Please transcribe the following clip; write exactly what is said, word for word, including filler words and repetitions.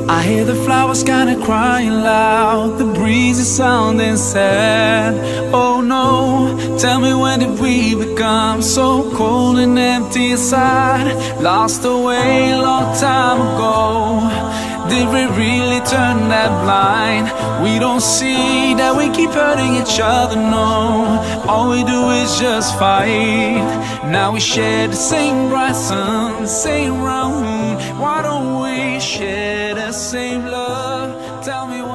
I hear the flowers kinda crying loud, the breeze is sounding sad. Oh no, tell me, when did we become so cold and empty inside? Lost away a long time ago. Did we really turn that blind? We don't see that we keep hurting each other, no. All we do is just fight. Now we share the same bright sun, the same round moon. Why don't we share the same love? Tell me